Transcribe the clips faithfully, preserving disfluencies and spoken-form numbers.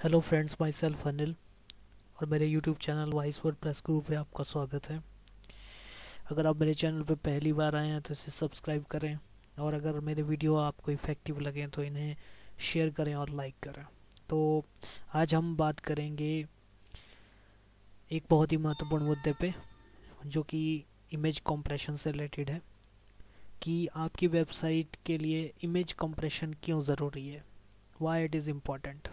Hello friends, myself Anil और मेरे YouTube channel wise WordPress group पे आपका स्वागत है। अगर आप मेरे चैनल पे पहली बार आए हैं तो इसे सब्सक्राइब करें, और अगर मेरे वीडियो आपको इफ़ेक्टिव लगें तो इन्हें शेयर करें और लाइक करें। तो आज हम बात करेंगे एक बहुत ही महत्वपूर्ण मुद्दे पे, जो कि इमेज कंप्रेशन से रिलेटेड है, कि आपकी वेबसाइट के लिए इमेज कंप्रेशन क्यों ज़रूरी है, वाई इट इज़ इम्पॉर्टेंट।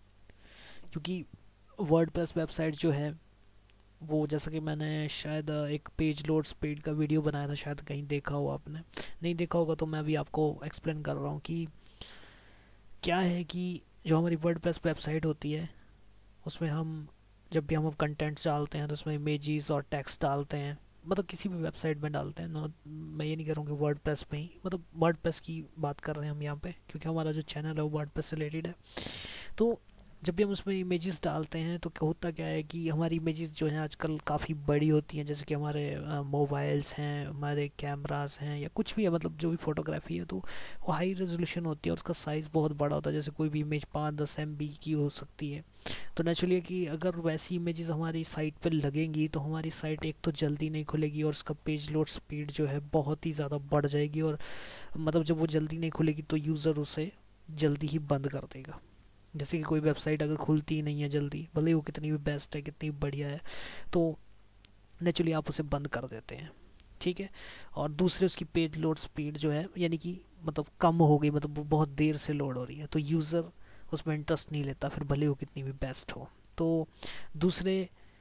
क्योंकि वर्डप्रेस वेबसाइट जो है वो, जैसा कि मैंने शायद एक पेज लोड स्पीड का वीडियो बनाया था, शायद कहीं देखा हो आपने। नहीं देखा होगा तो मैं अभी आपको एक्सप्लेन कर रहा हूँ कि क्या है कि जो हमारी वर्डप्रेस वेबसाइट होती है उसमें हम जब भी हम कंटेंट्स डालते हैं तो उसमें इमेजेस और टेक्स्ट डालते हैं, मतलब किसी भी वेबसाइट में डालते हैं। नो, मैं ये नहीं कह रहा हूँ कि वर्डप्रेस में ही, मतलब वर्डप्रेस की बात कर रहे हैं हम यहाँ पे, क्योंकि हमारा जो चैनल है वो वर्डप्रेस से रिलेटेड है। तो जब भी हम उसमें इमेजेस डालते हैं तो होता क्या है कि हमारी इमेजेस जो हैं आजकल काफ़ी बड़ी होती हैं, जैसे कि हमारे मोबाइल्स हैं, हमारे कैमरास हैं, या कुछ भी है, मतलब जो भी फोटोग्राफी है तो वो हाई रेजोल्यूशन होती है और उसका साइज़ बहुत बड़ा होता है। जैसे कोई भी इमेज पाँच दस एम बी की हो सकती है। तो नेचुरली कि अगर वैसी इमेजेस हमारी साइट पर लगेंगी तो हमारी साइट एक तो जल्दी नहीं खुलेगी और उसका पेज लोड स्पीड जो है बहुत ही ज़्यादा बढ़ जाएगी, और मतलब जब वो जल्दी नहीं खुलेगी तो यूज़र उसे जल्दी ही बंद कर देगा। जैसे कि कोई वेबसाइट अगर खुलती ही नहीं है जल्दी, भले ही वो कितनी भी बेस्ट है, कितनी बढ़िया है, तो नेचुरली आप उसे बंद कर देते हैं। ठीक है। और दूसरे उसकी पेज लोड स्पीड जो है, यानी कि मतलब कम हो गई, मतलब वो बहुत देर से लोड हो रही है, तो यूज़र उसमें इंटरेस्ट नहीं लेता, फिर भले वो कितनी भी बेस्ट हो। तो दूसरे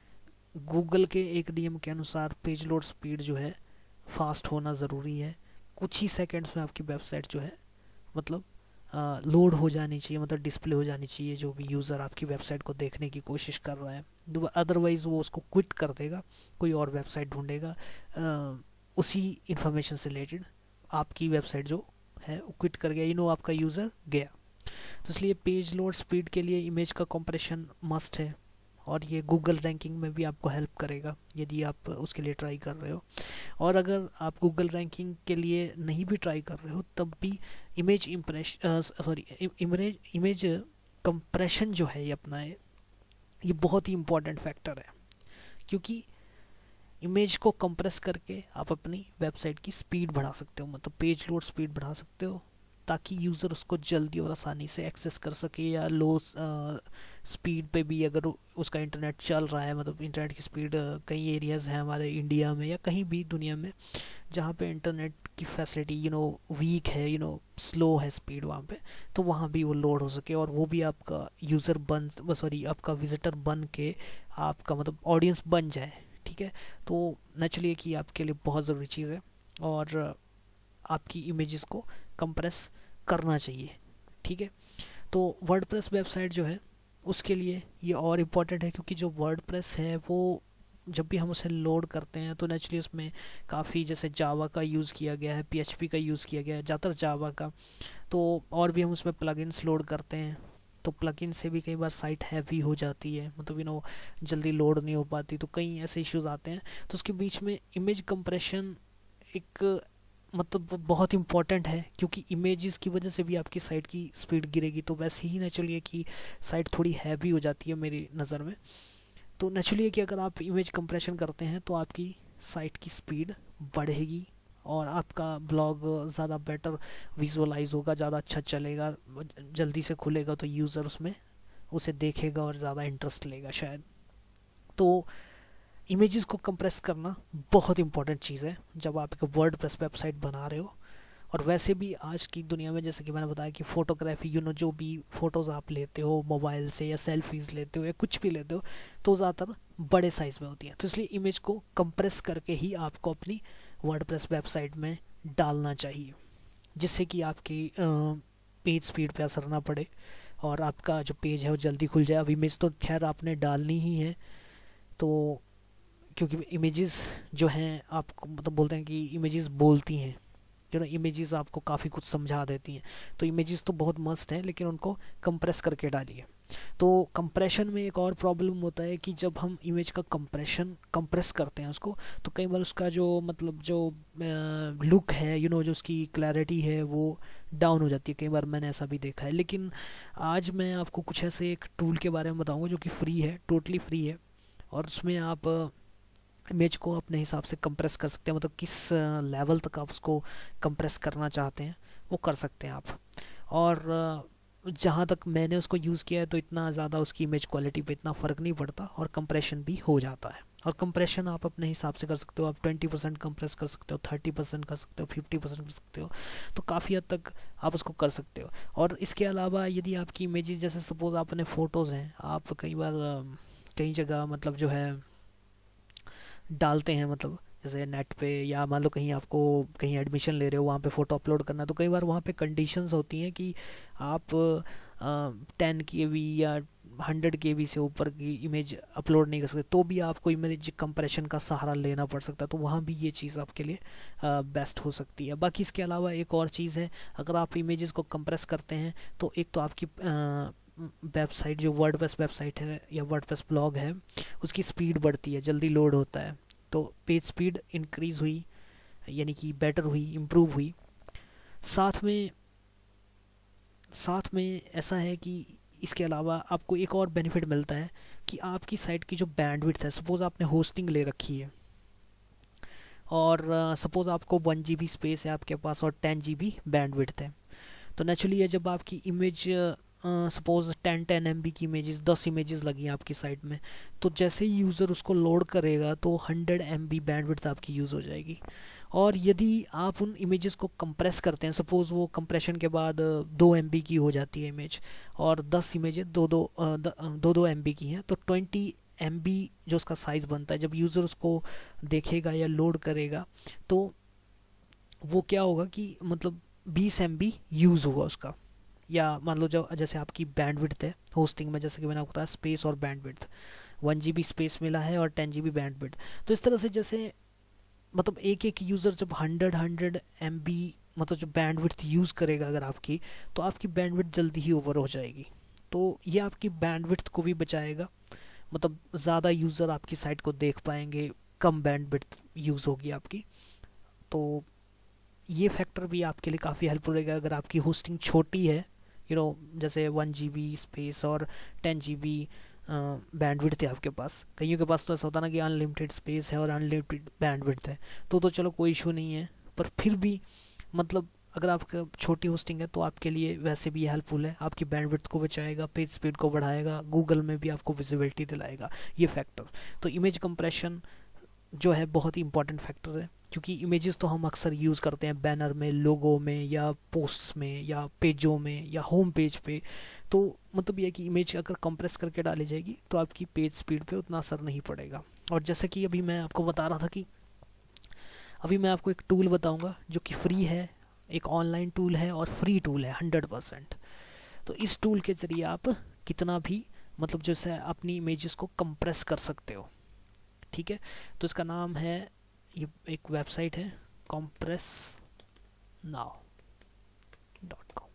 गूगल के एक नियम के अनुसार पेज लोड स्पीड जो है फास्ट होना ज़रूरी है। कुछ ही सेकेंड्स में आपकी वेबसाइट जो है मतलब लोड हो जानी चाहिए, मतलब डिस्प्ले हो जानी चाहिए, जो भी यूज़र आपकी वेबसाइट को देखने की कोशिश कर रहा है। अदरवाइज़ वो उसको क्विट कर देगा, कोई और वेबसाइट ढूंढेगा आ, उसी इंफॉर्मेशन से रिलेटेड। आपकी वेबसाइट जो है वो क्विट कर गया, यू नो आपका यूज़र गया। तो इसलिए पेज लोड स्पीड के लिए इमेज का कंप्रेशन मस्ट है, और ये गूगल रैंकिंग में भी आपको हेल्प करेगा यदि आप उसके लिए ट्राई कर रहे हो। और अगर आप गूगल रैंकिंग के लिए नहीं भी ट्राई कर रहे हो तब भी image impress sorry image image compression जो है ये अपना है, ये बहुत ही इम्पोर्टेंट फैक्टर है। क्योंकि इमेज को कंप्रेस करके आप अपनी वेबसाइट की स्पीड बढ़ा सकते हो, मतलब पेज लोड स्पीड बढ़ा सकते हो, ताकि यूज़र उसको जल्दी और आसानी से एक्सेस कर सके, या लो स्पीड पे भी अगर उसका इंटरनेट चल रहा है, मतलब इंटरनेट की स्पीड कई एरियाज़ हैं हमारे इंडिया में या कहीं भी दुनिया में जहाँ पे इंटरनेट की फैसिलिटी यू नो वीक है, यू नो स्लो है स्पीड वहाँ पे, तो वहाँ भी वो लोड हो सके और वो भी आपका यूज़र बन सॉरी आपका विजिटर बन के आपका मतलब ऑडियंस बन जाए। ठीक है। तो नेचुरली कि आपके लिए बहुत ज़रूरी चीज़ है, और आपकी इमेजेस को कंप्रेस करना चाहिए। ठीक है। तो वर्डप्रेस वेबसाइट जो है उसके लिए ये और इम्पोर्टेंट है, क्योंकि जो वर्डप्रेस है वो जब भी हम उसे लोड करते हैं तो नेचुरली उसमें काफ़ी जैसे जावा का यूज़ किया गया है, पीएचपी का यूज़ किया गया है, ज़्यादातर जावा का। तो और भी हम उसमें प्लगइन्स लोड करते हैं, तो प्लगइन से भी कई बार साइट हैवी हो जाती है, मतलब यू नो जल्दी लोड नहीं हो पाती, तो कई ऐसे इश्यूज आते हैं। तो उसके बीच में इमेज कंप्रेशन एक मतलब बहुत इंपॉर्टेंट है, क्योंकि इमेजेस की वजह से भी आपकी साइट की स्पीड गिरेगी। तो वैसे ही नेचुरली है कि साइट थोड़ी हैवी हो जाती है मेरी नज़र में। तो नेचुरली है कि अगर आप इमेज कंप्रेशन करते हैं तो आपकी साइट की स्पीड बढ़ेगी और आपका ब्लॉग ज़्यादा बेटर विजुअलाइज होगा, ज़्यादा अच्छा चलेगा, जल्दी से खुलेगा, तो यूज़र उसमें उसे देखेगा और ज़्यादा इंटरेस्ट लेगा शायद। तो इमेजेस को कंप्रेस करना बहुत इंपॉर्टेंट चीज़ है जब आप एक वर्डप्रेस वेबसाइट बना रहे हो। और वैसे भी आज की दुनिया में, जैसे कि मैंने बताया कि फ़ोटोग्राफी यू नो जो भी फ़ोटोज़ आप लेते हो मोबाइल से, या सेल्फीज़ लेते हो, या कुछ भी लेते हो, तो ज़्यादातर बड़े साइज़ में होती है। तो इसलिए इमेज को कंप्रेस करके ही आपको अपनी वर्डप्रेस वेबसाइट में डालना चाहिए, जिससे कि आपकी पेज स्पीड पे असर ना पड़े और आपका जो पेज है वो जल्दी खुल जाए। अब इमेज तो खैर आपने डालनी ही है, तो क्योंकि इमेजेस जो हैं आपको मतलब बोलते हैं कि इमेजेस बोलती हैं, जो ना इमेजेस आपको काफ़ी कुछ समझा देती हैं। तो इमेजेस तो बहुत मस्त हैं, लेकिन उनको कंप्रेस करके डालिए। तो कंप्रेशन में एक और प्रॉब्लम होता है कि जब हम इमेज का कंप्रेशन कंप्रेस करते हैं उसको, तो कई बार उसका जो मतलब जो लुक है, यू नो जो उसकी क्लैरिटी है वो डाउन हो जाती है। कई बार मैंने ऐसा भी देखा है। लेकिन आज मैं आपको कुछ ऐसे एक टूल के बारे में बताऊंगा जो कि फ्री है, टोटली फ्री है, और उसमें आप इमेज को अपने हिसाब से कंप्रेस कर सकते हैं। मतलब किस लेवल तक आप उसको कंप्रेस करना चाहते हैं वो कर सकते हैं आप। और जहाँ तक मैंने उसको यूज़ किया है तो इतना ज़्यादा उसकी इमेज क्वालिटी पे इतना फ़र्क नहीं पड़ता, और कंप्रेशन भी हो जाता है। और कंप्रेशन आप अपने हिसाब से कर सकते हो। आप ट्वेंटी परसेंट कंप्रेस कर सकते हो, थर्टी परसेंट कर सकते हो, फिफ्टी परसेंट कर सकते हो। तो काफ़ी हद तक आप उसको कर सकते हो। और इसके अलावा यदि आपकी इमेजेस, जैसे सपोज़ आप अपने फ़ोटोज़ हैं, आप कई बार कई जगह मतलब जो है डालते हैं, मतलब जैसे नेट पे, या मान लो कहीं आपको कहीं एडमिशन ले रहे हो, वहाँ पे फ़ोटो अपलोड करना, तो कई बार वहाँ पे कंडीशंस होती हैं कि आप टेन के वी या हंड्रेड के वी से ऊपर की इमेज अपलोड नहीं कर सकते, तो भी आपको इमेज कंप्रेशन का सहारा लेना पड़ सकता है। तो वहाँ भी ये चीज़ आपके लिए बेस्ट हो सकती है। बाकी इसके अलावा एक और चीज़ है, अगर आप इमेजेस को कंप्रेस करते हैं तो एक तो आपकी वेबसाइट, जो वर्डप्रेस वेबसाइट है या वर्डप्रेस ब्लॉग है, उसकी स्पीड बढ़ती है, जल्दी लोड होता है। तो पेज स्पीड इंक्रीज हुई, यानी कि बेटर हुई, इम्प्रूव हुई। साथ में साथ में ऐसा है कि इसके अलावा आपको एक और बेनिफिट मिलता है कि आपकी साइट की जो बैंडविड्थ है, सपोज़ आपने होस्टिंग ले रखी है और सपोज़ uh, आपको वन जी बी स्पेस है आपके पास और टेन जी बी बैंडविड्थ है, तो नेचुरली ये जब आपकी image suppose ten ten MB बी की इमेजेस, दस इमेजेस लगी हैं आपकी साइट में, तो जैसे ही यूज़र उसको लोड करेगा तो हंड्रेड एम बी बैंडविड्थ आपकी यूज़ हो जाएगी। और यदि आप उन इमेजेस को कंप्रेस करते हैं, सपोज वो कंप्रेशन के बाद दो एम बी की हो जाती है इमेज, और दस इमेजेस दो दो दो दो एम बी की हैं, तो ट्वेंटी एम बी जो उसका साइज़ बनता है, जब यूज़र उसको देखेगा या लोड करेगा तो वो क्या होगा कि मतलब बीस एम बी यूज़ होगा उसका। या मान लो जो जैसे आपकी बैंडविड्थ है होस्टिंग में, जैसे कि मैंने आपको बताया स्पेस और बैंडविड्थ, वन जी बी स्पेस मिला है और टेन जी बी बैंडविड्थ। तो इस तरह से जैसे मतलब एक एक यूज़र जब हंड्रेड हंड्रेड एम बी मतलब जो बैंडविड्थ यूज़ करेगा अगर आपकी, तो आपकी बैंडविड्थ जल्दी ही ओवर हो जाएगी। तो ये आपकी बैंडविड्थ को भी बचाएगा, मतलब ज़्यादा यूज़र आपकी साइट को देख पाएंगे, कम बैंडविड्थ यूज़ होगी आपकी। तो ये फैक्टर भी आपके लिए काफ़ी हेल्पफुल रहेगा अगर आपकी होस्टिंग छोटी है, यू नो जैसे वन जी बी स्पेस और टेन जी बी बैंडविड्थ है आपके पास। कईयों के पास तो ऐसा होता ना कि अनलिमिटेड स्पेस है और अनलिमिटेड बैंडविड्थ है, तो तो चलो कोई इशू नहीं है, पर फिर भी मतलब अगर आपका छोटी होस्टिंग है तो आपके लिए वैसे भी हेल्पफुल है, आपकी बैंडविड्थ को बचाएगा, पेज स्पीड को बढ़ाएगा, गूगल में भी आपको विजिबिलिटी दिलाएगा ये फैक्टर। तो इमेज कंप्रेशन जो है बहुत ही इंपॉर्टेंट फैक्टर है, क्योंकि इमेजेस तो हम अक्सर यूज़ करते हैं बैनर में, लोगो में, या पोस्ट्स में, या पेजों में, या होम पेज पे। तो मतलब ये कि इमेज अगर कंप्रेस करके डाली जाएगी तो आपकी पेज स्पीड पे उतना असर नहीं पड़ेगा। और जैसे कि अभी मैं आपको बता रहा था कि अभी मैं आपको एक टूल बताऊंगा जो कि फ्री है, एक ऑनलाइन टूल है और फ्री टूल है हंड्रेड परसेंट। तो इस टूल के ज़रिए आप कितना भी मतलब जैसे अपनी इमेजेस को कंप्रेस कर सकते हो, ठीक है। तो इसका नाम है, ये एक वेबसाइट है compress now डॉट कॉम।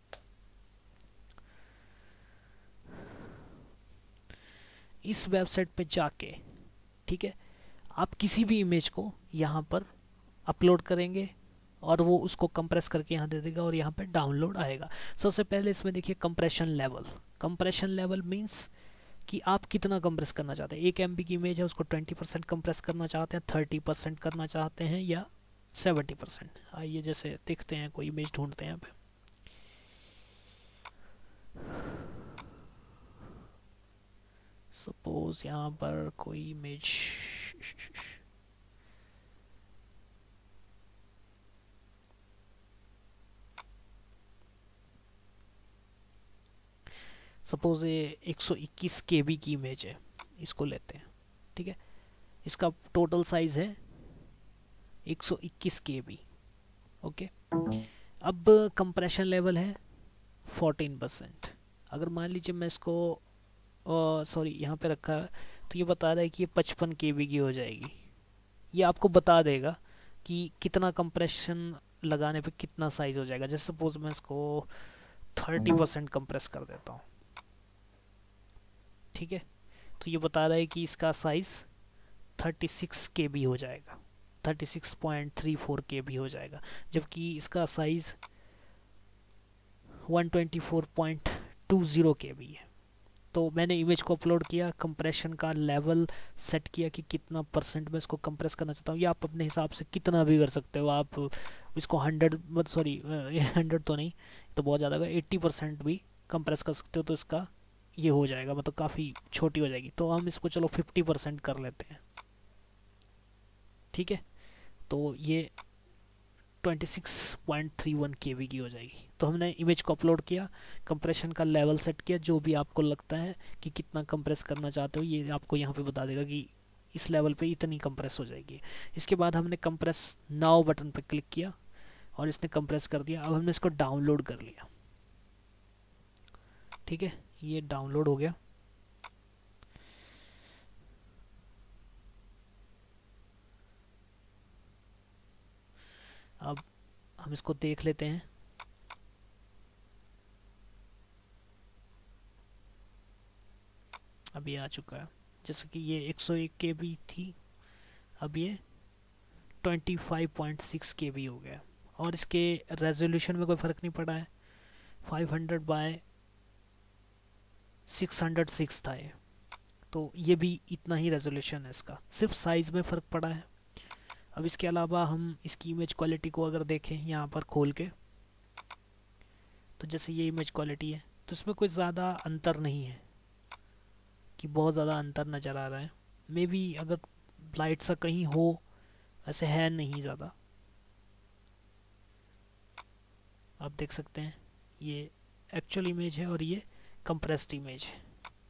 इस वेबसाइट पे जाके, ठीक है, आप किसी भी इमेज को यहाँ पर अपलोड करेंगे और वो उसको कंप्रेस करके यहाँ दे देगा और यहाँ पे डाउनलोड आएगा। सबसे पहले इसमें देखिए compression level. Compression level means कि आप कितना कंप्रेस करना चाहते हैं। एक एम बी की इमेज है, उसको ट्वेंटी परसेंट कंप्रेस करना चाहते हैं, थर्टी परसेंट करना चाहते हैं, या सेवेंटी परसेंट। आइए जैसे देखते हैं, कोई इमेज ढूंढते हैं यहाँ पे। सपोज यहाँ पर कोई इमेज, सपोज ये एक सौ इक्कीस के बी की इमेज है, इसको लेते हैं, ठीक है। इसका टोटल साइज है एक सौ इक्कीस के बी, ओके। अब कंप्रेशन लेवल है फोर्टीन परसेंट। अगर मान लीजिए मैं इसको सॉरी यहाँ पे रखा है, तो ये बता रहा है कि ये पचपन के बी की हो जाएगी। ये आपको बता देगा कि कितना कंप्रेशन लगाने पे कितना साइज हो जाएगा। जैसे सपोज मैं इसको थर्टी परसेंट कंप्रेस कर देता हूँ, ठीक है, तो ये बता रहा है कि इसका साइज़ थर्टी सिक्स के बी हो जाएगा, thirty six point three four KB बी हो जाएगा, जबकि इसका size one twenty four point two zero KB बी है। तो मैंने इमेज को अपलोड किया, कंप्रेशन का लेवल सेट किया कि कितना परसेंट मैं इसको कंप्रेस करना चाहता हूँ, या आप अपने हिसाब से कितना भी कर सकते हो। आप इसको हंड्रेड सॉरी हंड्रेड तो नहीं, तो बहुत ज़्यादा, एट्टी परसेंट भी कंप्रेस कर सकते हो, तो इसका ये हो जाएगा, मतलब काफ़ी छोटी हो जाएगी। तो हम इसको चलो फिफ्टी परसेंट कर लेते हैं, ठीक है। तो ये twenty six point three one KB बी की हो जाएगी। तो हमने इमेज को अपलोड किया, कंप्रेशन का लेवल सेट किया, जो भी आपको लगता है कि कितना कंप्रेस करना चाहते हो ये आपको यहाँ पे बता देगा कि इस लेवल पे इतनी कंप्रेस हो जाएगी। इसके बाद हमने कंप्रेस नाउ बटन पे क्लिक किया और इसने कंप्रेस कर दिया। अब हमने इसको डाउनलोड कर लिया, ठीक है, ये डाउनलोड हो गया। अब हम इसको देख लेते हैं। अब ये आ चुका है, जैसे कि ये वन ओ वन के बी थी, अब ये twenty five point six KB बी हो गया। और इसके रेजोल्यूशन में कोई फ़र्क नहीं पड़ा है, five hundred by six hundred six था ये, तो ये भी इतना ही रेजोल्यूशन है इसका, सिर्फ साइज़ में फ़र्क पड़ा है। अब इसके अलावा हम इसकी इमेज क्वालिटी को अगर देखें यहाँ पर खोल के, तो जैसे ये इमेज क्वालिटी है, तो इसमें कोई ज़्यादा अंतर नहीं है कि बहुत ज़्यादा अंतर नज़र आ रहा है। मे बी अगर लाइट सा कहीं हो, ऐसे है नहीं ज़्यादा। आप देख सकते हैं ये एक्चुअल इमेज है और ये कंप्रेस्ड इमेज है।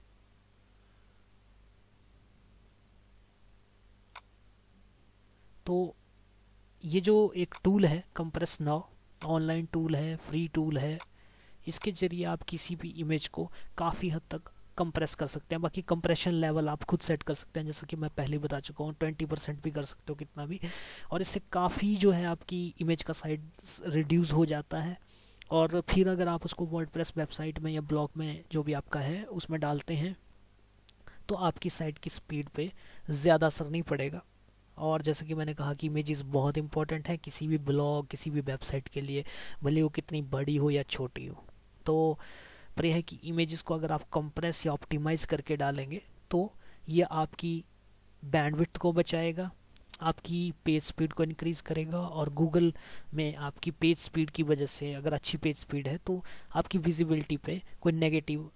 तो ये जो एक टूल है कंप्रेस नाउ, ऑनलाइन टूल है, फ्री टूल है, इसके ज़रिए आप किसी भी इमेज को काफ़ी हद तक कंप्रेस कर सकते हैं। बाकी कंप्रेशन लेवल आप खुद सेट कर सकते हैं, जैसे कि मैं पहले बता चुका हूँ, ट्वेंटी परसेंट भी कर सकते हो, कितना भी। और इससे काफ़ी जो है आपकी इमेज का साइज रिड्यूस हो जाता है। और फिर अगर आप उसको वर्डप्रेस वेबसाइट में या ब्लॉग में जो भी आपका है उसमें डालते हैं, तो आपकी साइट की स्पीड पे ज़्यादा असर नहीं पड़ेगा। और जैसे कि मैंने कहा कि इमेजेस बहुत इंपॉर्टेंट है किसी भी ब्लॉग, किसी भी वेबसाइट के लिए, भले वो कितनी बड़ी हो या छोटी हो। तो पर यह है कि इमेजेस को अगर आप कंप्रेस या ऑप्टिमाइज करके डालेंगे, तो ये आपकी बैंडविड्थ को बचाएगा, आपकी पेज स्पीड को इंक्रीज़ करेगा, और गूगल में आपकी पेज स्पीड की वजह से, अगर अच्छी पेज स्पीड है, तो आपकी विजिबिलिटी पे कोई नेगेटिव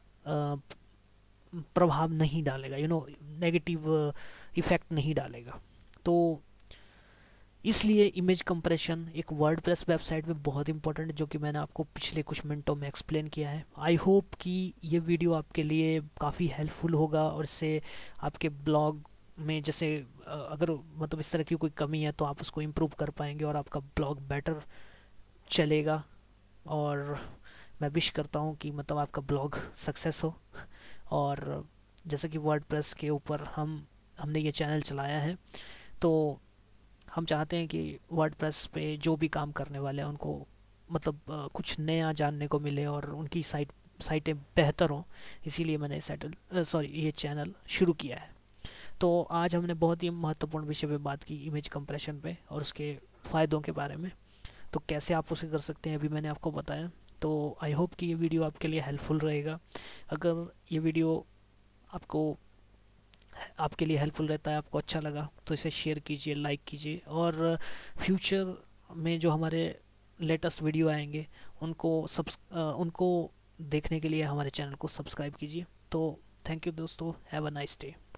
प्रभाव नहीं डालेगा, यू नो नेगेटिव इफेक्ट नहीं डालेगा। तो इसलिए इमेज कंप्रेशन एक वर्डप्रेस वेबसाइट में बहुत इंपॉर्टेंट है, जो कि मैंने आपको पिछले कुछ मिनटों में एक्सप्लेन किया है। आई होप कि ये वीडियो आपके लिए काफ़ी हेल्पफुल होगा, और इससे आपके ब्लॉग में जैसे अगर मतलब इस तरह की कोई कमी है तो आप उसको इम्प्रूव कर पाएंगे और आपका ब्लॉग बेटर चलेगा। और मैं विश करता हूँ कि मतलब आपका ब्लॉग सक्सेस हो। और जैसे कि वर्डप्रेस के ऊपर हम हमने ये चैनल चलाया है, तो हम चाहते हैं कि वर्डप्रेस पे जो भी काम करने वाले हैं उनको मतलब कुछ नया जानने को मिले और उनकी साइट साइटें बेहतर हों, इसीलिए मैंने सेटल सॉरी ये चैनल शुरू किया है। तो आज हमने बहुत ही महत्वपूर्ण विषय पे बात की, इमेज कंप्रेशन पे और उसके फ़ायदों के बारे में। तो कैसे आप उसे कर सकते हैं अभी मैंने आपको बताया। तो आई होप कि ये वीडियो आपके लिए हेल्पफुल रहेगा। अगर ये वीडियो आपको आपके लिए हेल्पफुल रहता है, आपको अच्छा लगा, तो इसे शेयर कीजिए, लाइक कीजिए, और फ्यूचर में जो हमारे लेटेस्ट वीडियो आएंगे उनको सब्स उनको देखने के लिए हमारे चैनल को सब्सक्राइब कीजिए। तो थैंक यू दोस्तों, हैव अ नाइस डे।